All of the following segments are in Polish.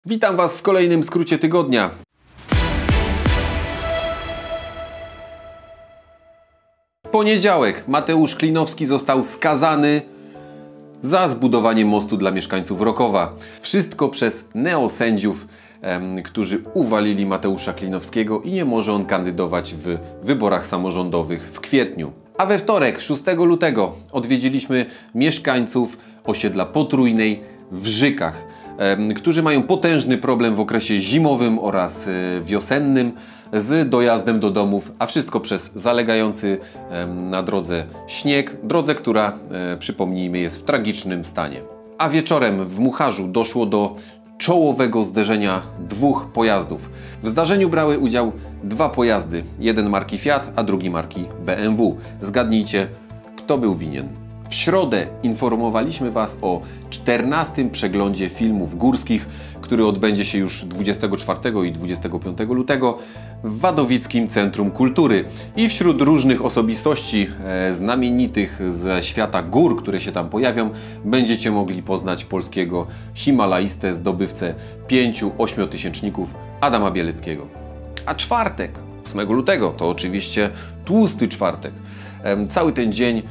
Witam Was w kolejnym skrócie tygodnia. Poniedziałek. Mateusz Klinowski został skazany za zbudowanie mostu dla mieszkańców Rokowa. Wszystko przez neosędziów, którzy uwalili Mateusza Klinowskiego i nie może on kandydować w wyborach samorządowych w kwietniu. A we wtorek, 6 lutego, odwiedziliśmy mieszkańców osiedla Potrójnej w Żykach, którzy mają potężny problem w okresie zimowym oraz wiosennym z dojazdem do domów, a wszystko przez zalegający na drodze śnieg, drodze, która, przypomnijmy, jest w tragicznym stanie. A wieczorem w Mucharzu doszło do czołowego zderzenia dwóch pojazdów. W zdarzeniu brały udział dwa pojazdy, jeden marki Fiat, a drugi marki BMW. Zgadnijcie, kto był winien. W środę informowaliśmy Was o 14. przeglądzie filmów górskich, który odbędzie się już 24 i 25 lutego w Wadowickim Centrum Kultury. I wśród różnych osobistości znamienitych ze świata gór, które się tam pojawią, będziecie mogli poznać polskiego himalaistę, zdobywcę 5-8 tysięczników Adama Bieleckiego. A czwartek, 8 lutego, to oczywiście tłusty czwartek. Cały ten dzień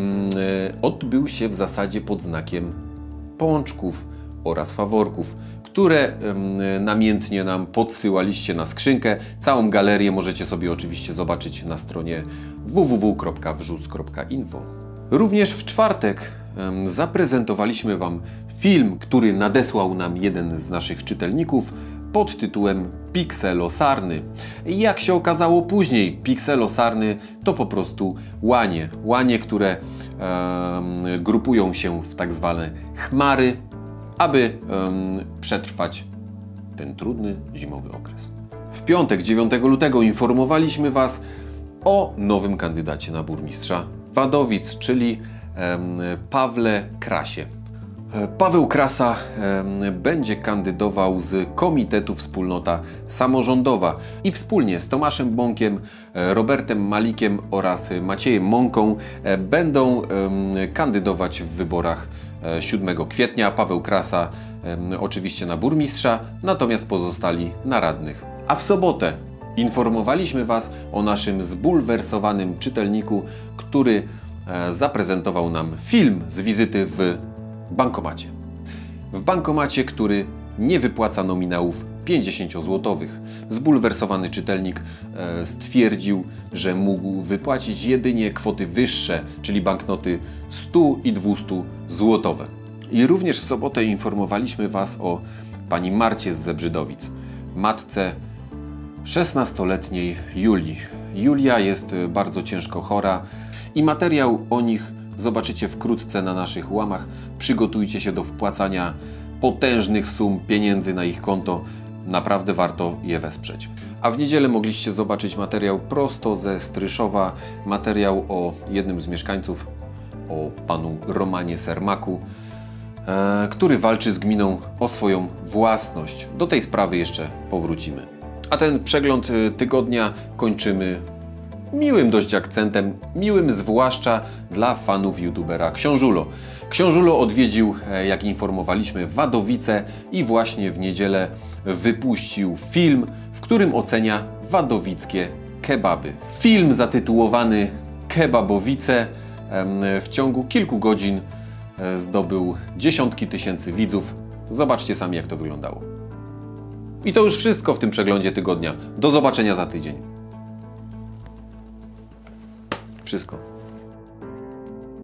odbył się w zasadzie pod znakiem pączków oraz faworków, które namiętnie nam podsyłaliście na skrzynkę. Całą galerię możecie sobie oczywiście zobaczyć na stronie www.wrzuc.info. Również w czwartek zaprezentowaliśmy Wam film, który nadesłał nam jeden z naszych czytelników pod tytułem Pikselosarny. Jak się okazało później, pikselosarny to po prostu łanie. Łanie, które grupują się w tak zwane chmary, aby przetrwać ten trudny zimowy okres. W piątek, 9 lutego, informowaliśmy Was o nowym kandydacie na burmistrza Wadowic, czyli Pawle Krasie. Paweł Krasa będzie kandydował z Komitetu Wspólnota Samorządowa i wspólnie z Tomaszem Bąkiem, Robertem Malikiem oraz Maciejem Mąką będą kandydować w wyborach 7 kwietnia. Paweł Krasa oczywiście na burmistrza, natomiast pozostali na radnych. A w sobotę informowaliśmy Was o naszym zbulwersowanym czytelniku, który zaprezentował nam film z wizyty w bankomacie. W bankomacie, który nie wypłaca nominałów 50 zł. Zbulwersowany czytelnik stwierdził, że mógł wypłacić jedynie kwoty wyższe, czyli banknoty 100 i 200 złotowe. I również w sobotę informowaliśmy Was o pani Marcie z Zebrzydowic, matce 16-letniej Julii. Julia jest bardzo ciężko chora i materiał o nich zobaczycie wkrótce na naszych łamach. Przygotujcie się do wpłacania potężnych sum pieniędzy na ich konto. Naprawdę warto je wesprzeć. A w niedzielę mogliście zobaczyć materiał prosto ze Stryszowa. Materiał o jednym z mieszkańców, o panu Romanie Sermaku, który walczy z gminą o swoją własność. Do tej sprawy jeszcze powrócimy. A ten przegląd tygodnia kończymy miłym dość akcentem, miłym zwłaszcza dla fanów youtubera Książulo. Książulo odwiedził, jak informowaliśmy, Wadowice i właśnie w niedzielę wypuścił film, w którym ocenia wadowickie kebaby. Film zatytułowany Kebabowice w ciągu kilku godzin zdobył dziesiątki tysięcy widzów. Zobaczcie sami, jak to wyglądało. I to już wszystko w tym przeglądzie tygodnia. Do zobaczenia za tydzień. Wszystko.